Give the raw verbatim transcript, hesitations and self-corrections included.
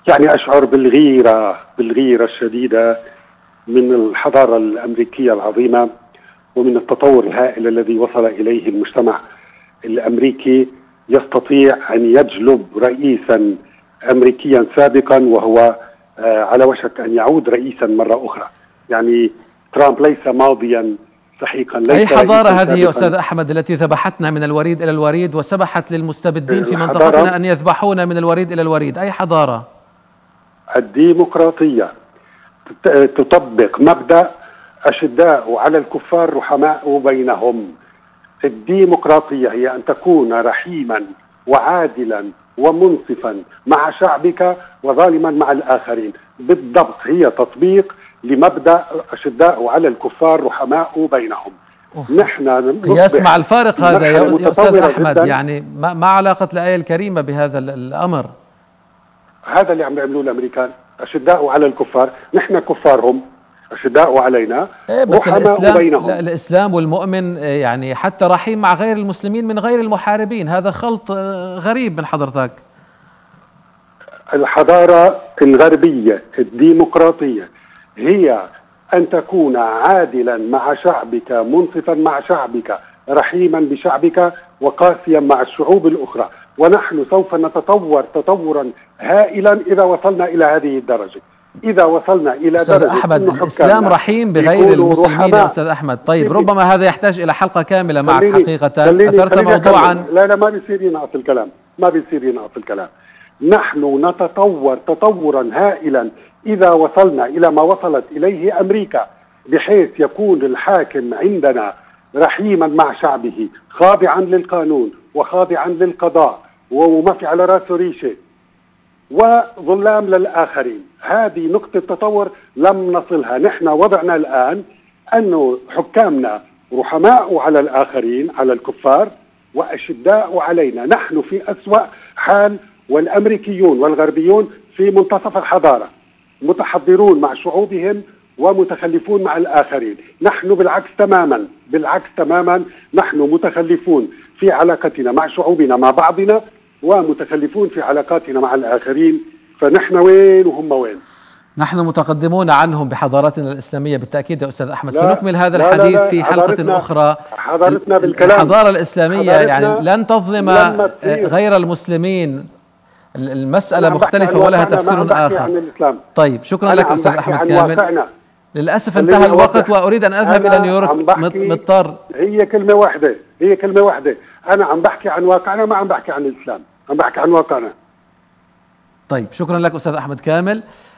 يعني أشعر بالغيرة بالغيرة الشديدة من الحضارة الأمريكية العظيمة ومن التطور الهائل الذي وصل إليه المجتمع الأمريكي. يستطيع أن يجلب رئيسا أمريكيا سابقا وهو على وشك أن يعود رئيسا مرة أخرى. يعني ترامب ليس ماضيا سحيقا، ليس أي حضارة هذه يا أستاذ أحمد التي ذبحتنا من الوريد إلى الوريد وسمحت للمستبدين في منطقتنا أن يذبحونا من الوريد إلى الوريد؟ أي حضارة؟ الديمقراطية تطبق مبدأ أشداء على الكفار رحماء بينهم. الديمقراطية هي أن تكون رحيما وعادلا ومنصفا مع شعبك وظالما مع الآخرين. بالضبط هي تطبيق لمبدأ أشداء على الكفار رحماء بينهم. نحن قياس مع الفارق هذا يا أستاذ أحمد، يعني ما علاقة الآية الكريمة بهذا الأمر؟ هذا اللي عم يعملوه الأمريكان، أشداء على الكفار، نحن كفارهم أشداء علينا إيه بس الإسلام بينهم. لا الإسلام والمؤمن يعني حتى رحيم مع غير المسلمين من غير المحاربين، هذا خلط غريب من حضرتك. الحضارة الغربية الديمقراطية هي أن تكون عادلا مع شعبك، منصفا مع شعبك، رحيما بشعبك، وقاسيا مع الشعوب الأخرى. ونحن سوف نتطور تطورا هائلا إذا وصلنا إلى هذه الدرجة. إذا وصلنا إلى أستاذ درجة أحمد الإسلام رحيم بغير المسلمين يا أستاذ أحمد. طيب ربما هذا يحتاج إلى حلقة كاملة معك حقيقة. أثرت موضوعا. لا لا ما بيصير ينقص الكلام، ما بيصير ينقص الكلام. نحن نتطور تطورا هائلا إذا وصلنا إلى ما وصلت إليه أمريكا، بحيث يكون الحاكم عندنا رحيما مع شعبه، خاضعا للقانون وخاضعا للقضاء وما في على راسه ريشه وظلام للآخرين. هذه نقطة تطور لم نصلها. نحن وضعنا الآن أنه حكامنا رحماء على الآخرين، على الكفار، وأشداء علينا. نحن في أسوأ حال، والأمريكيون والغربيون في منتصف الحضارة، متحضرون مع شعوبهم ومتخلفون مع الآخرين. نحن بالعكس تماما، بالعكس تماما، نحن متخلفون في علاقتنا مع شعوبنا مع بعضنا، ومتخلفون في علاقاتنا مع الآخرين. فنحن وين وهم وين؟ نحن متقدمون عنهم بحضارتنا الإسلامية بالتأكيد يا أستاذ أحمد. سنكمل هذا لا الحديث لا لا في حلقة أخرى. حضارتنا بالكلام. الحضارة الإسلامية يعني لن تظلم غير المسلمين. المسألة مختلفة ولها تفسير آخر. طيب شكرا لك أستاذ أحمد كامل. للأسف انتهى الوقت وأريد أن أذهب إلى نيويورك مضطر. هي كلمة واحدة، هي كلمة واحدة. أنا عم بحكي عن واقعنا، ما عم بحكي عن الإسلام، عم بحكي عن واقعنا. طيب شكرا لك أستاذ أحمد كامل.